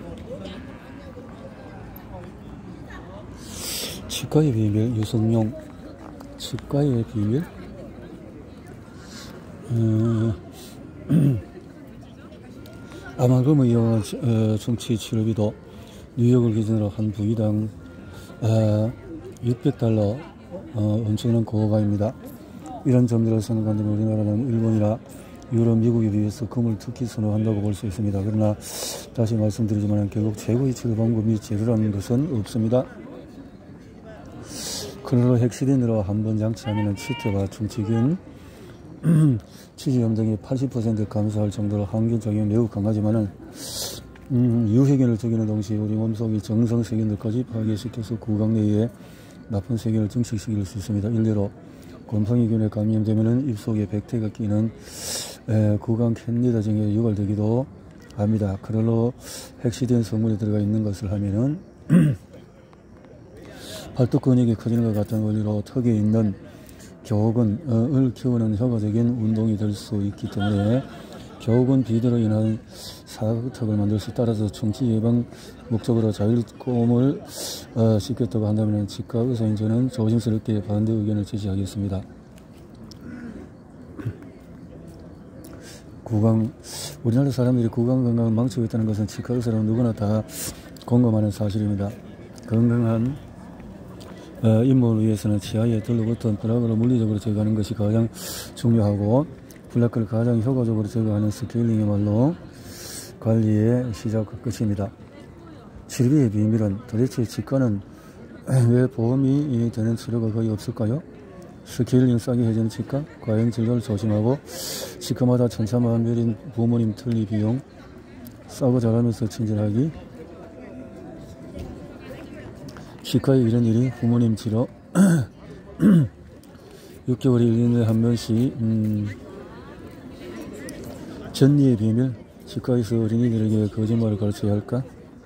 치과의 비밀, 유성룡. 치과의 비밀. 아말감을 이용한 정치 치료비도 뉴욕을 기준으로 한 부위당 $600 엄청난 고가입니다. 이런 점들을 생각한다면 우리나라는 일본이나 유럽, 미국에 비해서 금을 특히 선호한다고 볼 수 있습니다. 그러나 다시 말씀드리지만 결국 최고의 치료 방법이 제로라는 것은 없습니다. 클로로 헥시딘으로 한번 장치하면 치태와 중치균, 치주염 등이 80% 감소할 정도로 항균작용이 매우 강하지만은 유해균을 죽이는 동시에 우리 몸속의 정상 세균들까지 파괴시켜서 구강 내에 나쁜 세균을 증식시킬 수 있습니다. 일례로 곰팡이균에 감염되면은 입속에 백태가 끼는 구강 캔디다 증에 유발되기도 합니다. 클로로 헥시딘 성분이 들어가 있는 것을 하면은 팔뚝 근육이 커지는 것 같은 원리로 턱에 있는 교근을 키우는 효과적인 운동이 될 수 있기 때문에 교근 비대로 인한 사각턱을 만들 수 따라서 충치 예방 목적으로 자율곰을 시켰다고 한다면 치과 의사인 저는 조심스럽게 반대 의견을 제시하겠습니다. 우리나라 사람들이 구강 건강을 망치고 있다는 것은 치과 의사라면 누구나 다 공감하는 사실입니다. 건강한 잇몸을 위해서는 치아에 들러붙은 플라크를 물리적으로 제거하는 것이 가장 중요하고 플라크를 가장 효과적으로 제거하는 스케일링이야말로 관리의 시작과 끝입니다. 치료비의 비밀은 도대체 치과는 왜 보험이 되는 치료가 거의 없을까요? 스케일링 싸게 해주는 치과, 과잉 진료를 조심하고 치과마다 천차만별인 부모님 틀니 비용, 싸고 잘하면서 친절하기, 치과에 이런 일이 부모님 치료 6개월에 1년에 한 번씩 전리의 비밀, 치과에서 어린이들에게 거짓말을 가르쳐야 할까?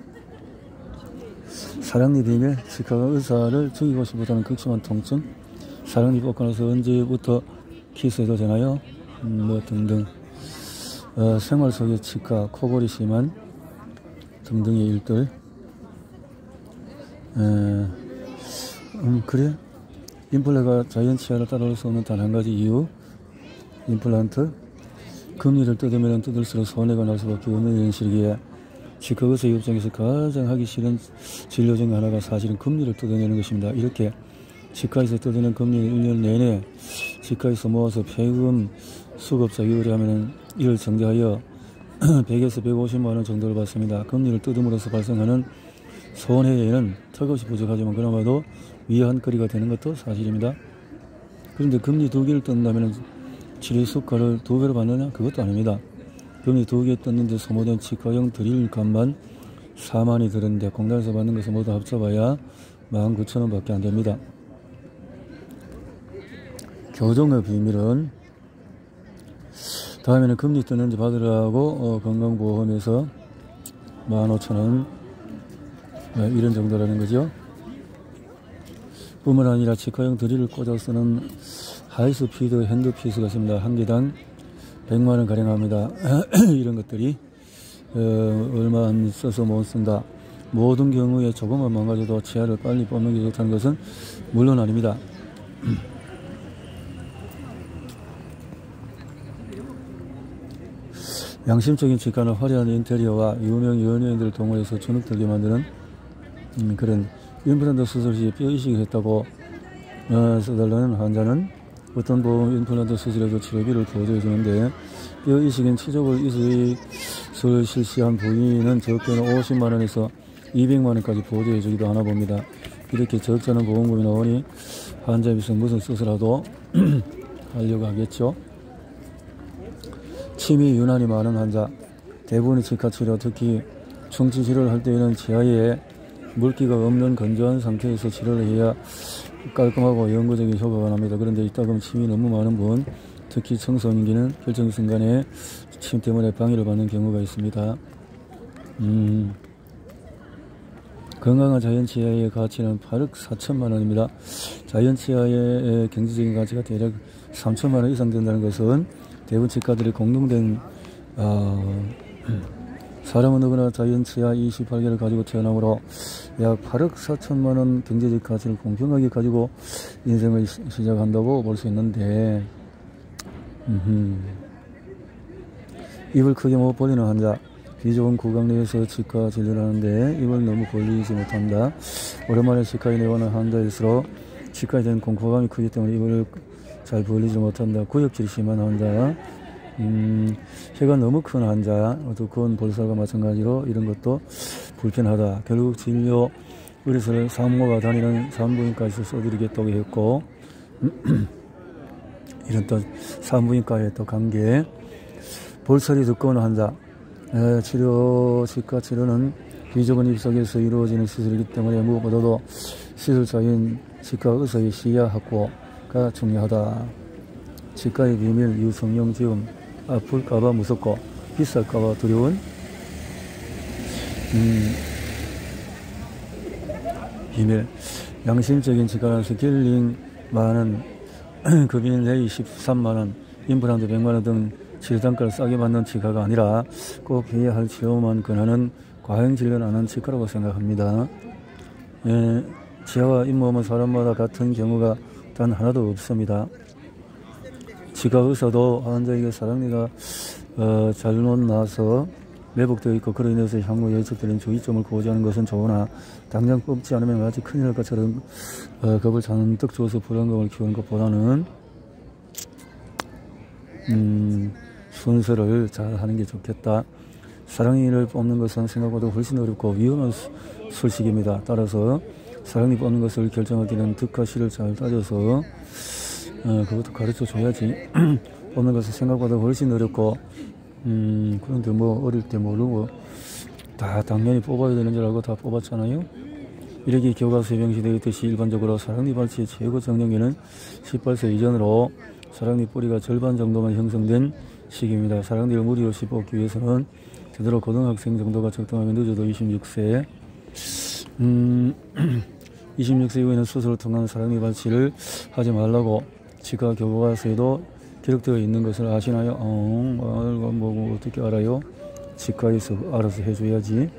사랑니 비밀, 치과가 의사를 죽이고 싶었다는 극심한 통증, 사랑니 뽑고 나서 언제부터 키스해도 되나요? 뭐 등등. 생활 속의 치과, 코골이 심한 등등의 일들. 그래? 임플란트가 자연 치아를 따라올 수 없는 단 한 가지 이유. 임플란트. 금리를 뜯으면 뜯을수록 손해가 날 수밖에 없는 현실이기에 치과 의사의 입장에서 가장 하기 싫은 진료 중 하나가 사실은 금리를 뜯어내는 것입니다. 이렇게 치과에서 뜯어낸 금리를 1년 내내 치과에서 모아서 폐금 수급자에 의뢰하면 이를 정제하여 100에서 150만원 정도를 받습니다. 금리를 뜯음으로써 발생하는 손해에는 턱없이 부족하지만 그나마도 위안거리가 되는 것도 사실입니다. 그런데 금리 2개를 뜯는다면 치료 수가를 2배로 받느냐? 그것도 아닙니다. 금리 2개 뜯는데 소모된 치과용 드릴 값만 4만이 들었는데 공단에서 받는 것을 모두 합쳐봐야 19,000원 밖에 안 됩니다. 교정의 비밀은 다음에는 금리 뜯는지 받으라고 건강보험에서 15,000원 이런 정도라는 거죠. 뿐만 아니라 치과용 드릴을 꽂아 쓰는 하이스피드 핸드피스가 있습니다. 한 개당 100만원 가량 합니다. 이런 것들이 얼마 안 써서 못 쓴다. 모든 경우에 조금만 망가져도 치아를 빨리 뽑는 게 좋다는 것은 물론 아닙니다. 양심적인 치과는 화려한 인테리어와 유명 연예인들을 동원해서 주눅들게 만드는 그런 임플란트 수술 시 뼈이식을 했다고 써달라는 환자는 어떤 보험 임플란트 수술에도 치료비를 보조해 주는데 뼈이식인 치족을 이식을 실시한 부위는 적게는 50만원에서 200만원까지 보조해 주기도 하나 봅니다. 이렇게 적지 않은 보험금이 나오니 환자 비용 무슨 수술라도 하려고 하겠죠. 침이 유난히 많은 환자, 대부분의 치과치료, 특히 충치치료를 할 때에는 치아에 물기가 없는 건조한 상태에서 치료를 해야 깔끔하고 영구적인 효과가 납니다. 그런데 이따금 침이 너무 많은 분, 특히 청소년기는 결정 순간에 침 때문에 방해를 받는 경우가 있습니다. 건강한 자연치아의 가치는 8억 4천만 원입니다. 자연치아의 경제적인 가치가 대략 3천만 원 이상 된다는 것은 대부분 치과들이 공동된 사람은 누구나 자연치하 28개를 가지고 태어나므로 약 8억 4천만 원 경제적 가치를 공평하게 가지고 인생을 시작한다고 볼 수 있는데, 입을 크게 못 벌리는 환자, 비좁은 구강 내에서 치과 진료를 하는데 입을 너무 벌리지 못한다. 오랜만에 치과에 내오는 환자일수록 치과에 대한 공포감이 크기 때문에 입을 잘 벌리지 못한다. 구역질이 심한 환자, 혀가 너무 큰 환자, 두꺼운 볼살과 마찬가지로 이런 것도 불편하다. 결국 진료 의뢰서를 사무가 다니는 산부인과에서 써드리겠다고 했고, 이런 또 산부인과의 또 관계, 볼살이 두꺼운 환자, 치과 치료는 비좁은 입 속에서 이루어지는 시술이기 때문에 무엇보다도 시술자인 치과 의사의 시야 확보가 중요하다. 치과의 비밀, 유성형 지음, 아플까봐 무섭고 비쌀까봐 두려운 비밀, 양심적인 치과는 스킬링 만원, 급인 내의 13만원, 임플란트 100만원 등 치료단가를 싸게 받는 치과가 아니라 꼭 해야 할 치료만 권하는 과잉 진료는 안 하는 치과라고 생각합니다. 치아와 잇몸은 사람마다 같은 경우가 단 하나도 없습니다. 치과 의사도 환자에게 사랑니가 잘못 나서 매복되어 있고 그로 인해서 향후 예측되는 주의점을 고지하는 것은 좋으나 당장 뽑지 않으면 마치 큰일 날 것처럼 겁을 잔뜩 줘서 불안감을 키우는 것보다는 순서를 잘 하는 게 좋겠다. 사랑니를 뽑는 것은 생각보다 훨씬 어렵고 위험한 술식입니다. 따라서 사랑니 뽑는 것을 결정할 때는 득과 실을 잘 따져서 그것도 가르쳐 줘야지. 뽑는 것은 생각보다 훨씬 어렵고 그런데 뭐 어릴 때 모르고 다 당연히 뽑아야 되는 줄 알고 다 뽑았잖아요. 이렇게 교과서에 명시되어 있듯이 일반적으로 사랑니 발치의 최고 정령기는 18세 이전으로 사랑니 뿌리가 절반 정도만 형성된 시기입니다. 사랑니를 무리 없이 뽑기 위해서는 제대로 고등학생 정도가 적당하면 늦어도 26세 26세 이후에는 수술을 통한 사랑니 발치를 하지 말라고 치과 교과서에도 기록되어 있는 것을 아시나요? 뭐 어떻게 알아요? 치과에서 알아서 해줘야지.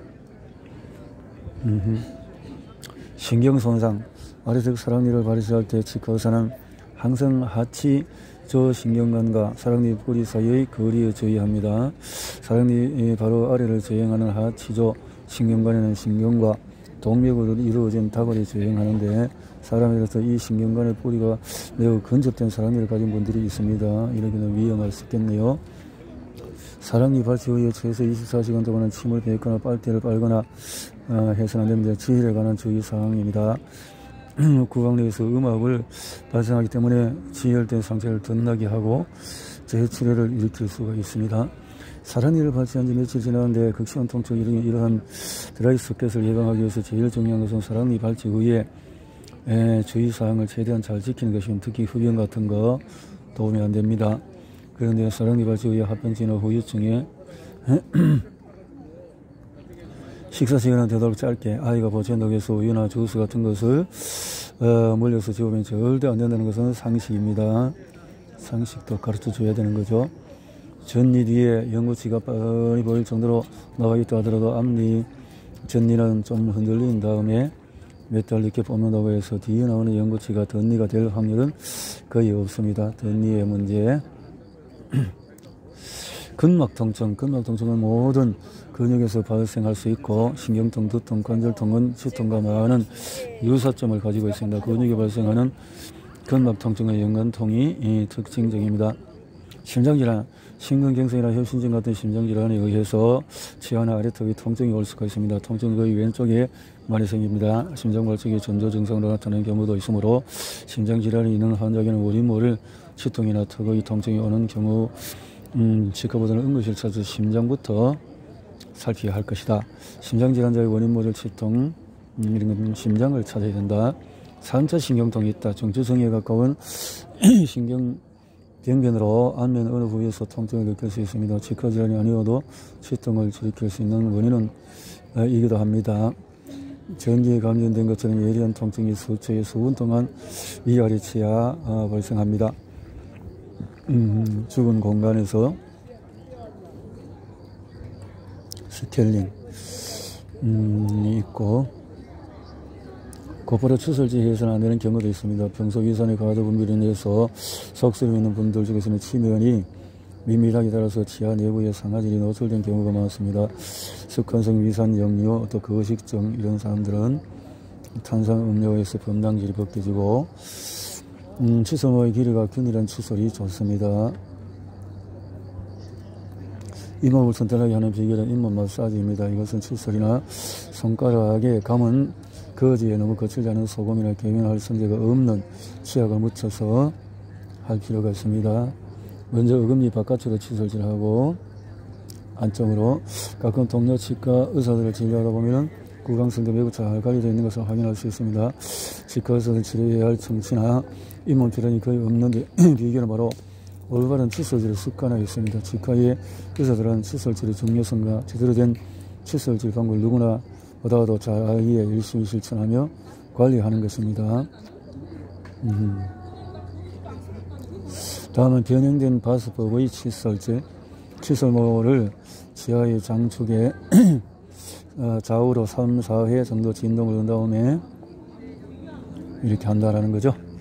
신경손상, 아래쪽 사랑니를 발치할 때 치과 의사는 항상 하치 저신경관과 사랑니 뿌리 사이의 거리에 주의합니다. 사랑니 바로 아래를 저행하는 하치조 신경관에는 신경과 동맥으로 이루어진 다골이 저행하는데 사람이라서 이 신경관의 뿌리가 매우 근접된 사랑니를 가진 분들이 있습니다. 이러기는 위험할 수 있겠네요. 사랑니 발치 후에 최소 24시간 동안은 침을 뱉거나 빨대를 빨거나 해서는 안됩니다. 지혈에 관한 주의사항입니다. 구강 내에서 음압을 발생하기 때문에 지혈된 상태를 덧나게 하고 재치료를 일으킬 수가 있습니다. 사랑니를 발치한 지 며칠 지났는데 극심한 통증이 이러한 드라이 소켓을 예방하기 위해서 제일 중요한 것은 사랑니 발치 후에 주의사항을 최대한 잘 지키는 것입니다. 특히 흡연 같은 거 도움이 안 됩니다. 그런데 사랑니 발치 후에 합병증이나 후유증에 식사 시간은 되도록 짧게 아이가 보채한다고 해서 우유나 주스 같은 것을 물려서 재우면 절대 안 된다는 것은 상식입니다. 상식도 가르쳐 줘야 되는 거죠. 전니 뒤에 연구치가 뻔히 보일 정도로 나와 있다 하더라도 앞니 전니는 좀 흔들린 다음에 몇 달 늦게 뽑는다고 해서 뒤에 나오는 연구치가 덧니가 될 확률은 거의 없습니다. 덧니의 문제. 근막통증은 모든 근육에서 발생할 수 있고 신경통, 두통, 관절통은 치통과 많은 유사점을 가지고 있습니다. 근육에 발생하는 근막통증의 연관통이 특징적입니다. 심장질환, 심근경색이나 협심증 같은 심장질환에 의해서 치아나 아래턱에 통증이 올 수가 있습니다. 통증은 거의 왼쪽에 많이 생깁니다. 심장발작의 전조 증상으로 나타나는 경우도 있으므로 심장질환이 있는 환자에게는 우리모를 치통이나 턱의 통증이 오는 경우 치과보다는 응급실 찾아서 심장부터 살펴야 할 것이다. 심장질환자의 원인 모를 치통, 이런 건 심장을 찾아야 된다. 3차 신경통이 있다. 중추성에 가까운 신경병변으로 안면 어느 부위에서 통증을 느낄 수 있습니다. 치과질환이 아니어도 치통을 일으킬 수 있는 원인은 이기도 합니다. 전기에 감전된 것처럼 예리한 통증이 수초에 수분 동안 위아래 치아 발생합니다. 죽은 공간에서 스켈링 있고, 곧바로 칫솔질 해서는 안 되는 경우도 있습니다. 평소 위산의 과다 분비로 인해서 속쓰림 있는 분들 중에서는 치면이 민밀하게 따라서 치아 내부에 상아질이 노출된 경우가 많습니다. 습관성 위산 역류, 또 거식증 이런 사람들은 탄산음료에서 범당질이 벗겨지고, 칫솔모의 길이가 균일한 칫솔이 좋습니다. 잇몸을 튼튼하게 하는 비결은 잇몸 마사지입니다. 이것은 칫솔이나 손가락에 감은 거지에 너무 거칠지 않은 소금이나 계면할 성제가 없는 치약을 묻혀서 할 필요가 있습니다. 먼저 어금니 바깥으로 칫솔질하고, 안쪽으로. 가끔 동료 치과 의사들을 진료하다 보면 구강성도 매우 잘 관리되어 있는 것을 확인할 수 있습니다. 치과 의사들 치료해야 할 청취나 잇몸 질환이 거의 없는데 비결은 바로 올바른 칫솔질을 습관하고 있습니다. 치과의 의사들은 칫솔질의 중요성과 제대로 된 칫솔질 방법을 누구나 보다도 잘 알기에 열심히 실천하며 관리하는 것입니다. 다음은 변형된 바스법의 칫솔질. 칫솔모를 치아의 장축에 좌우로 3, 4회 정도 진동을 넣은 다음에 이렇게 한다라는 거죠.